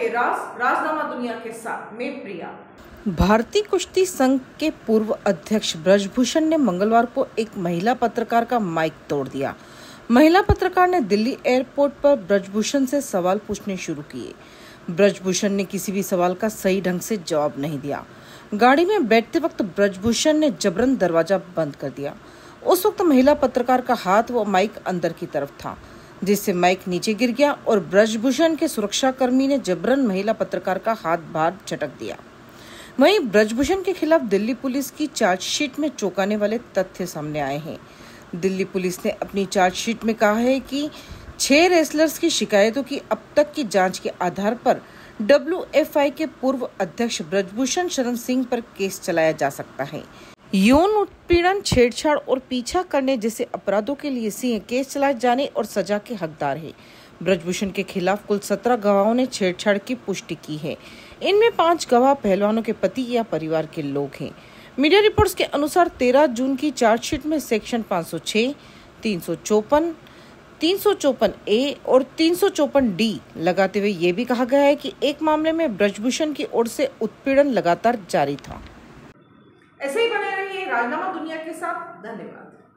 ये राजनामा दुनिया के साथ मैं प्रिया। भारतीय कुश्ती संघ के पूर्व अध्यक्ष ब्रजभूषण ने मंगलवार को एक महिला पत्रकार का माइक तोड़ दिया। महिला पत्रकार ने दिल्ली एयरपोर्ट पर ब्रजभूषण से सवाल पूछने शुरू किए। ब्रजभूषण ने किसी भी सवाल का सही ढंग से जवाब नहीं दिया। गाड़ी में बैठते वक्त ब्रजभूषण ने जबरन दरवाजा बंद कर दिया। उस वक्त महिला पत्रकार का हाथ व माइक अंदर की तरफ था, जिससे माइक नीचे गिर गया और ब्रजभूषण के सुरक्षाकर्मी ने जबरन महिला पत्रकार का हाथ बाहर झटक दिया। वहीं ब्रजभूषण के खिलाफ दिल्ली पुलिस की चार्जशीट में चौंकाने वाले तथ्य सामने आए हैं। दिल्ली पुलिस ने अपनी चार्जशीट में कहा है कि 6 रेसलर्स की शिकायतों की अब तक की जांच के आधार पर WFI के पूर्व अध्यक्ष ब्रजभूषण शरण सिंह पर केस चलाया जा सकता है। यौन उत्पीड़न, छेड़छाड़ और पीछा करने जैसे अपराधों के लिए सिंह केस चलाए जाने और सजा के हकदार है। ब्रजभूषण के खिलाफ कुल 17 गवाहों ने छेड़छाड़ की पुष्टि की है। इनमें 5 गवाह पहलवानों के पति या परिवार के लोग हैं। मीडिया रिपोर्ट्स के अनुसार 13 जून की चार्जशीट में सेक्शन 506, 354, 354A और 354D लगाते हुए ये भी कहा गया है कि एक मामले में ब्रजभूषण की ओर से उत्पीड़न लगातार जारी था। ऐसे ही बने रहिए राजनामा दुनिया के साथ। धन्यवाद।